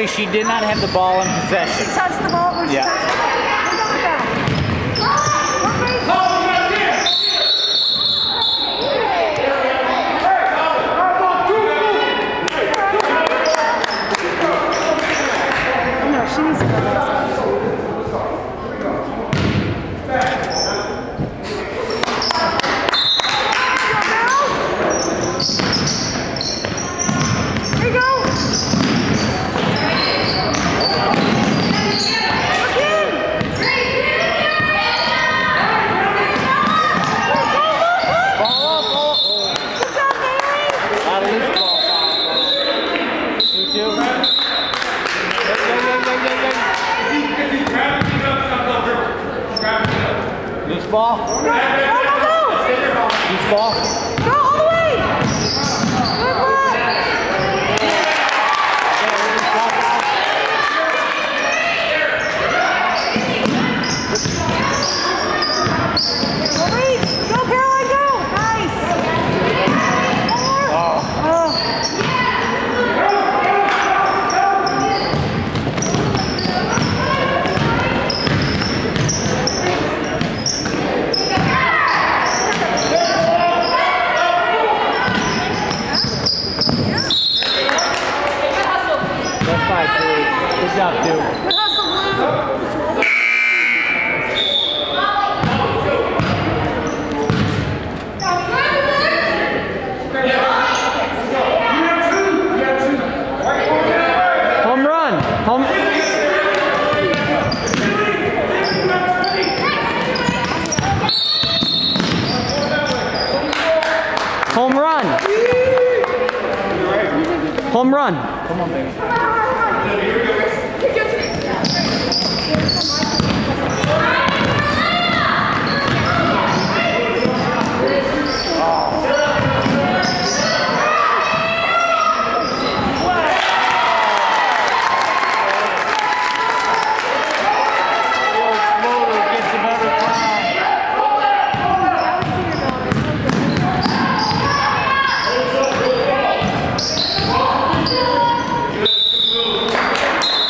she did not have the ball in possession. She touched the ball when she touched the ball. No, she needs to go back. Loose ball. Go. Loose ball. Go all the way. Good luck. Go, Caroline, go. Nice. Good job, dude. Good hustle, Blue. Home run. Home run. Home run. Come on, baby.